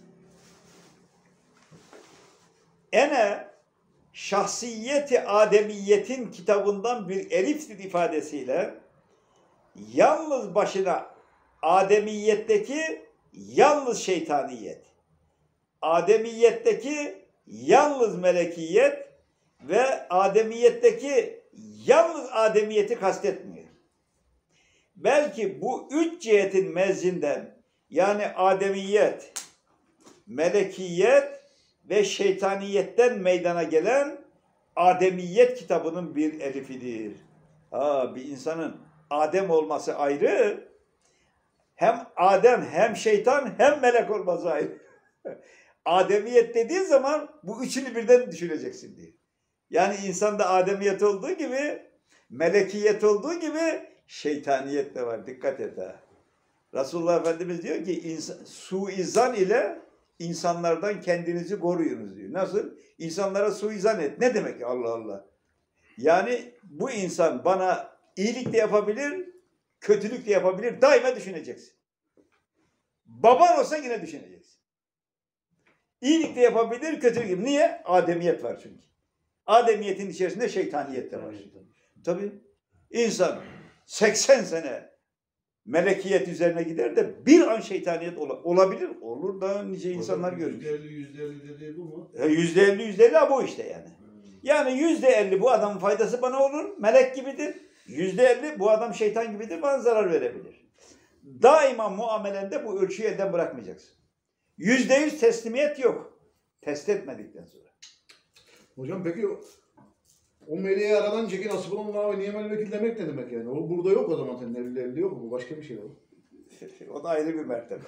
Ene şahsiyeti Ademiyetin kitabından bir eliftir ifadesiyle yalnız başına Ademiyetteki yalnız şeytaniyet, Ademiyetteki yalnız melekiyet ve Ademiyetteki yalnız Ademiyeti kastetmiyor. Belki bu üç cihetin mezzinden, yani Ademiyet, melekiyet ve şeytaniyetten meydana gelen Ademiyet kitabının bir elifidir. Ha, bir insanın Adem olması ayrı, hem Adem hem şeytan hem melek olması ayrı. Ademiyet dediğin zaman bu üçünü birden düşüneceksin diye. Yani insanda Ademiyet olduğu gibi, melekiyet olduğu gibi şeytaniyet de var. Dikkat et ha. Resulullah Efendimiz diyor ki insan, suizan ile insanlardan kendinizi koruyunuz diyor. Nasıl? İnsanlara suizan et. Ne demek Allah Allah? Yani bu insan bana iyilik de yapabilir, kötülük de yapabilir. Daima düşüneceksin. Baban olsa yine düşüneceksin. İyilik de yapabilir, kötülük de. Niye? Ademiyet var çünkü. Ademiyetin içerisinde şeytaniyet de var. Tabii. İnsan seksen sene melekiyet üzerine gider de bir an şeytaniyet ola, olabilir. Olur da nice insanlar görmüş. yüzde elli yüzde elli dediği bu mu? yüzde elli yüzde elli bu işte yani. Yani yüzde elli bu adamın faydası bana olur. Melek gibidir. yüzde elli bu adam şeytan gibidir. Bana zarar verebilir. Daima muamelende bu ölçüyü elden bırakmayacaksın. yüzde yüz teslimiyet yok. Test etmedikten sonra. Hocam peki o, o meleği aradan çekin asbunallah ve nimel vekil demek ne demek yani? O burada yok o zaman, senin elinde elde yok mu? Bu başka bir şey o. O da ayrı bir mertebe.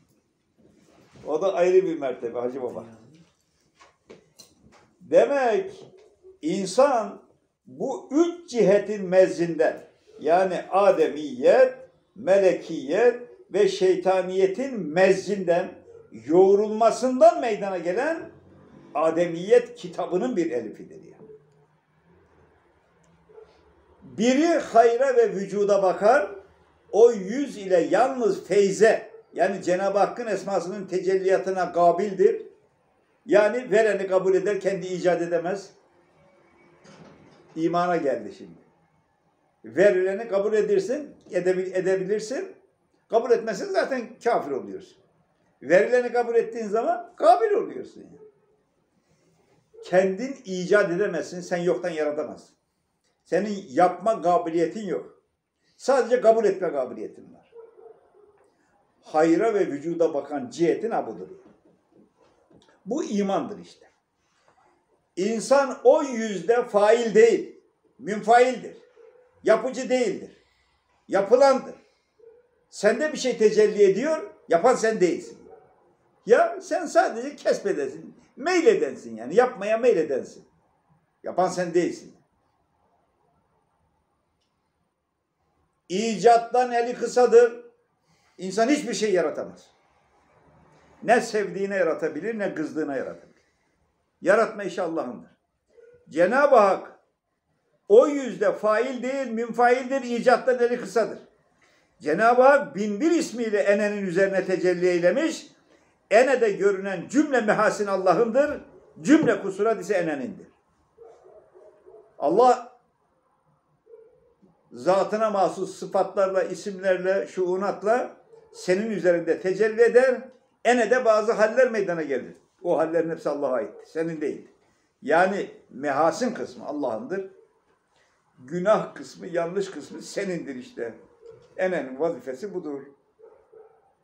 O da ayrı bir mertebe Hacı Baba. Demek insan bu üç cihetin mezzinden, yani Ademiyet, melekiyet ve şeytaniyetin mezzinden, yoğrulmasından meydana gelen Ademiyet kitabının bir elifidir yani. Biri hayra ve vücuda bakar, o yüz ile yalnız feyze, yani Cenab-ı Hakk'ın esmasının tecelliyatına kabildir. Yani vereni kabul eder, kendi icat edemez. İmana geldi şimdi. Verileni kabul edirsin, edebil, edebilirsin. Kabul etmezsen zaten kafir oluyorsun. Verileni kabul ettiğin zaman kabil oluyorsun. Yani. Kendin icat edemezsin, sen yoktan yaratamazsın. Senin yapma kabiliyetin yok. Sadece kabul etme kabiliyetin var. Hayra ve vücuda bakan cihetin abudur. Bu imandır işte. İnsan o yüzde fail değil, münfaildir. Yapıcı değildir. Yapılandır. Sende bir şey tecelli ediyor, yapan sen değilsin. Ya sen sadece kesbedesin, meyledensin yani, yapmaya meyledensin. Yapan sen değilsin. İcattan eli kısadır. İnsan hiçbir şey yaratamaz. Ne sevdiğine yaratabilir, ne kızdığına yaratabilir. Yaratma işi Allah'ındır. Cenab-ı Hak o yüzde fail değil, münfaildir, icattan eli kısadır. Cenab-ı Hak bin bir ismiyle enenin üzerine tecelli eylemiş. Enede görünen cümle mehasin Allah'ındır, cümle kusurat ise enenindir. Allah zatına mahsus sıfatlarla, isimlerle, şuunatla senin üzerinde tecelli eder. Enede bazı haller meydana gelir. O hallerin hepsi Allah'a ait. Senin değil. Yani mehasin kısmı Allah'ındır. Günah kısmı, yanlış kısmı senindir işte. Enenin vazifesi budur.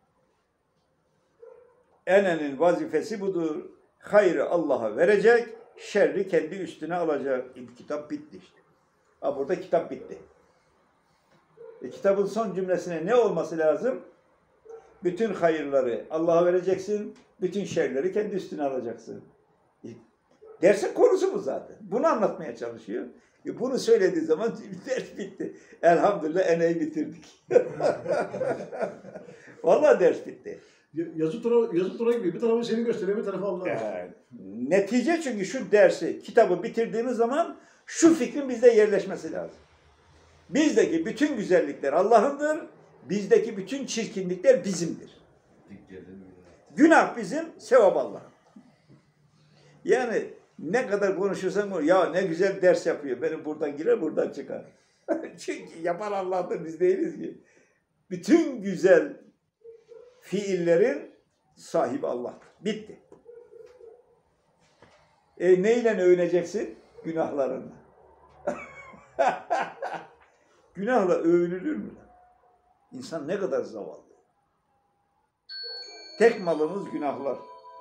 Enenin vazifesi budur. Hayrı Allah'a verecek, şerri kendi üstüne alacak. Kitap bitti işte. Ha, burada kitap bitti. E, kitabın son cümlesine ne olması lazım? Bütün hayırları Allah'a vereceksin, bütün şerleri kendi üstüne alacaksın. E, dersin konusu bu zaten. Bunu anlatmaya çalışıyor. E, bunu söylediği zaman ders bitti. Elhamdülillah eneyi bitirdik. Vallahi ders bitti. Yazı tura, yazı tura gibi bir tarafı seni gösteriyor, bir tarafı Allah'ı gösteriyor. Yani, netice çünkü şu dersi, kitabı bitirdiğimiz zaman şu fikrin bizde yerleşmesi lazım. Bizdeki bütün güzellikler Allah'ındır, bizdeki bütün çirkinlikler bizimdir. Günah bizim, sevap Allah'ın. Yani ne kadar konuşursan ya ne güzel ders yapıyor, benim buradan girer buradan çıkar. Çünkü yapan Allah'tır, biz değiliz ki. Bütün güzel fiillerin sahibi Allah'tır. Bitti. E neyle övüneceksin? Günahlarınla. Günahla övünülür mü? İnsan ne kadar zavallı. Tek malımız günahlar.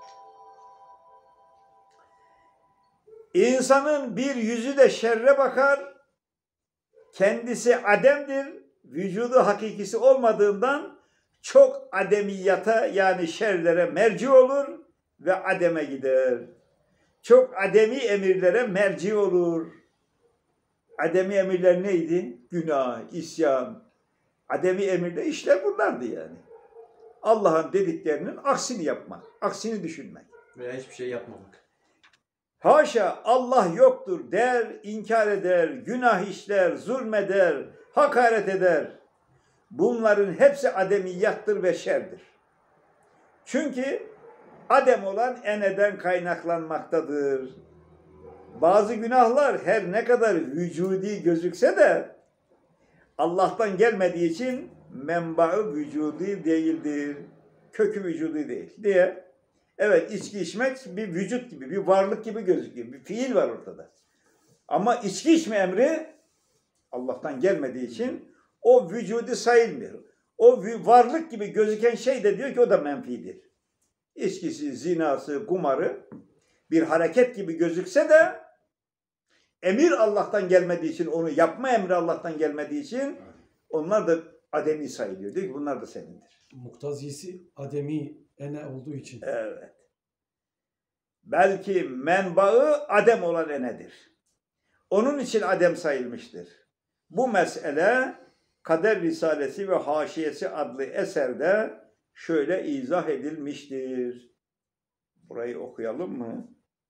İnsanın bir yüzü de şerre bakar, kendisi ademdir, vücudu hakikisi olmadığından çok ademiyata yani şerlere merci olur ve ademe gider. Çok ademi emirlere merci olur. Ademi emirler neydi? Günah, isyan. Ademi emirler işler bunlardı yani. Allah'ın dediklerinin aksini yapmak, aksini düşünmek. Veya hiçbir şey yapmamak. Haşa Allah yoktur der, inkar eder, günah işler, zulmeder, hakaret eder. Bunların hepsi ademiyattır ve şerdir. Çünkü adem olan eneden kaynaklanmaktadır. Bazı günahlar her ne kadar vücudi gözükse de Allah'tan gelmediği için menbaı vücudi değildir. Kökü vücudi değil diye. Evet, içki içmek bir vücut gibi, bir varlık gibi gözüküyor. Bir fiil var ortada. Ama içki içme emri Allah'tan gelmediği için o vücudu sayılmıyor. O varlık gibi gözüken şey de diyor ki o da menfidir. İçkisi, zinası, kumarı bir hareket gibi gözükse de emir Allah'tan gelmediği için, onu yapma emri Allah'tan gelmediği için onlar da ademi sayılıyor. Diyor ki bunlar da senindir. Muktazisi ademi ene olduğu için. Evet. Belki menbaı adem olan enedir. Onun için adem sayılmıştır. Bu mesele Kader Risalesi ve Haşiyesi adlı eserde şöyle izah edilmiştir. Burayı okuyalım mı?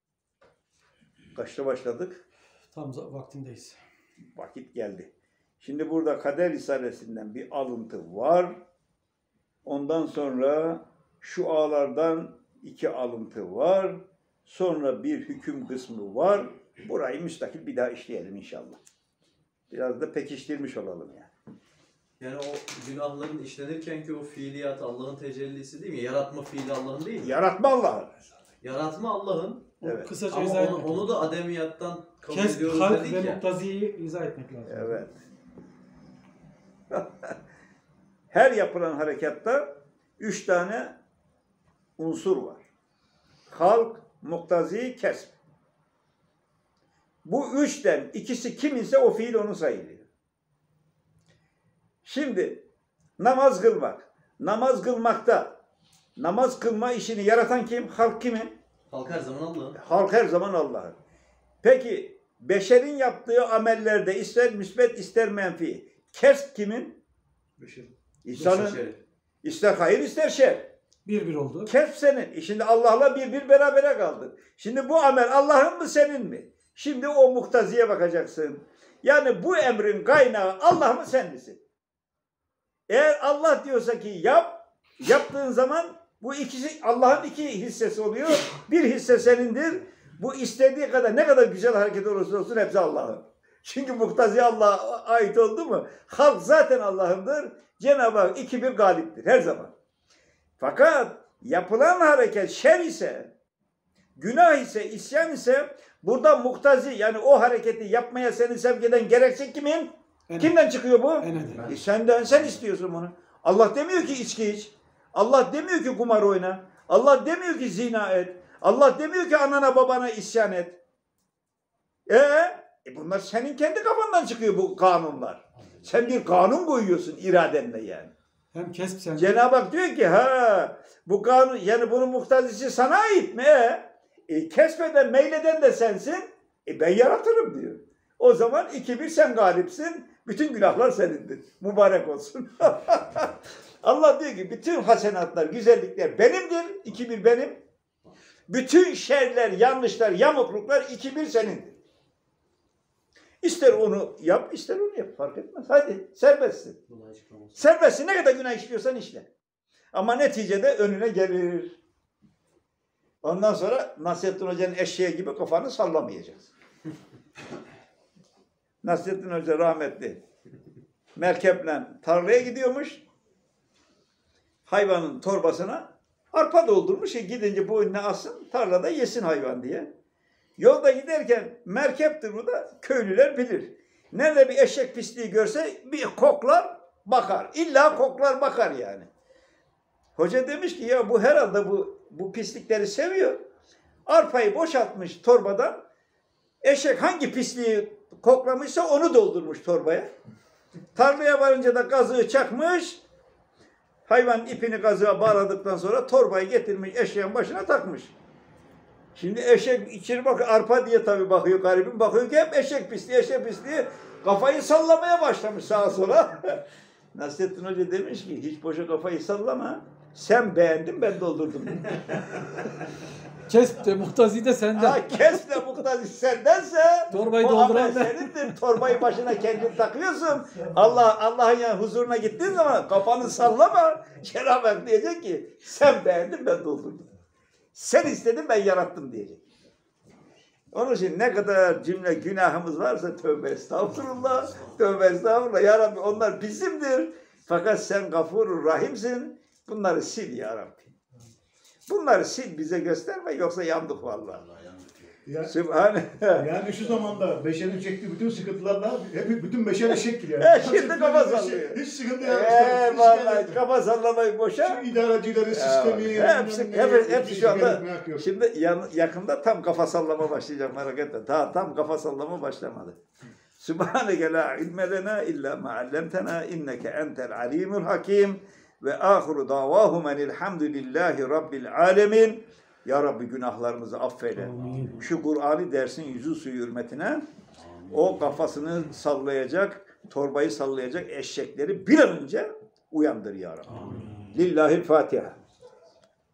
Kaçta başladık? Tam vaktindeyiz. Vakit geldi. Şimdi burada Kader Risalesi'nden bir alıntı var. Ondan sonra şu ağlardan iki alıntı var. Sonra bir hüküm kısmı var. Burayı müstakil bir daha işleyelim inşallah. Biraz da pekiştirmiş olalım yani. Yani o günahların işlenirken ki o fiiliyat Allah'ın tecellisi değil mi? Yaratma fiili Allah'ın değil mi? Yaratma Allah'ın. Yaratma Allah'ın. Evet. Kısaca Ama izah onu, etmek onu lazım. da ademiyattan kabul Kes, ediyoruz halk dedik ve ya. muktaziyi izah etmek lazım. Evet. Her yapılan harekatta üç tane unsur var. Halk, muktazi, kesb. Bu üçten ikisi kim ise o fiil onu sayılıyor. Şimdi namaz kılmak. Namaz kılmakta namaz kılma işini yaratan kim? Halk kimin? Halk her zaman Allah'ın. Halk her zaman Allah'ın. Peki beşerin yaptığı amellerde ister müsbet ister menfi. Kesb kimin? Beşer. İnsanın. Beşeri. İster hayır ister şer. Bir bir oldu. Kesb senin. Şimdi Allah'la bir bir berabere kaldın. Şimdi bu amel Allah'ın mı senin mi? Şimdi o muktaziye bakacaksın. Yani bu emrin kaynağı Allah mı sen misin? Eğer Allah diyorsa ki yap, yaptığın zaman bu ikisi Allah'ın iki hissesi oluyor. Bir hisse senindir. Bu istediği kadar ne kadar güzel hareket olursa olsun hepsi Allah'ın. Çünkü muktazi Allah'a ait oldu mu? Halk zaten Allah'ındır. Cenab-ı Hak iki bir galiptir her zaman. Fakat yapılan hareket şer ise, günah ise, isyan ise burada muktazi yani o hareketi yapmaya seni sevk eden gerekçe kimin? Ene. Kimden çıkıyor bu? Eneden. E senden sen istiyorsun bunu. Allah demiyor ki içki iç. Allah demiyor ki kumar oyna. Allah demiyor ki zina et. Allah demiyor ki anana babana isyan et. E, e bunlar senin kendi kafandan çıkıyor bu kanunlar. Sen bir kanun koyuyorsun iradenle yani. Hem kesp sen. Cenab-ı Hak diyor ki ha bu kanun yani bunun muhtezisi sana ait mi? E, e, kesbeden meyleden de sensin. E ben yaratırım diyor. O zaman iki bir sen galipsin. Bütün günahlar senindir. Mübarek olsun. Allah diyor ki bütün hasenatlar, güzellikler benimdir. iki bir benim. Bütün şerler, yanlışlar, yamukluklar iki bir senindir. İster onu yap, ister onu yap. Fark etmez. Hadi serbestsin. Serbestsin. Ne kadar günah işliyorsan işle. Ama neticede önüne gelir. Ondan sonra Nasrettin Hoca'nın eşeği gibi kafanı sallamayacaksın. Nasrettin Hoca rahmetli merkeple tarlaya gidiyormuş. Hayvanın torbasına arpa doldurmuş. E gidince boynuna assın, tarlada yesin hayvan diye. Yolda giderken merkeptir bu da, köylüler bilir. Nerede bir eşek pisliği görse bir koklar bakar. İlla koklar bakar yani. Hoca demiş ki ya bu herhalde bu, bu pislikleri seviyor. Arpayı boşaltmış torbadan. Eşek hangi pisliği koklamışsa onu doldurmuş torbaya. Tarlaya varınca da gazığı çakmış. Hayvan ipini gazığa bağladıktan sonra torbayı getirmiş eşeğin başına takmış. Şimdi eşek içeri bak arpa diye tabii bakıyor garibim. Bakıyor ki hep eşek pisliği, eşek pisliği. Kafayı sallamaya başlamış sağa sola. Nasrettin Hoca demiş ki hiç boşa kafayı sallama. Sen beğendin ben doldurdum. Kesp de muhtazi de senden. Ha, kes de muhtazi sendense Torbayı o dolduran amel da. senindir. Torbayı başına kendin takıyorsun. Allah Allah'ın yani huzuruna gittiğin zaman kafanı sallama. Cenab-ı Hak diyecek ki sen beğendin ben doldurdum. Sen istedin ben yarattım diyecek. Onun için ne kadar cümle günahımız varsa tövbe estağfurullah. Tövbe estağfurullah. Ya Rabbi onlar bizimdir. Fakat sen gafurur rahimsin. Bunları sil ya Rabbi. Bunları sil bize gösterme yoksa yandık vallahi. Yani, Sübhane. yani şu zamanda beşerin çektiği bütün sıkıntılarla hep bütün beşer eşek gibi yani. He, şimdi kafa sallıyor. Hiç sıkıntı yok. Eee vallahi kafa sallamayı boşa. Şu idarecileri, sistemi, Hepsi, hepsi, hepsi şu anda. yok. Şimdi yan, yakında tam kafa sallama başlayacak merak etme. Daha tam kafa sallama başlamadı. Sübhaneke la ilme lena illa ma allamtena inneke entel alimul hakim ve ahiru davahum enilhamdülillahi rabbil alemin. Ya Rabbi günahlarımızı affeyle. Amin. Şu Kur'an'ı dersin yüzü suyu hürmetine o kafasını sallayacak, torbayı sallayacak eşekleri bir an önce uyandır ya Rabbi. Amin. Lillahil Fatiha.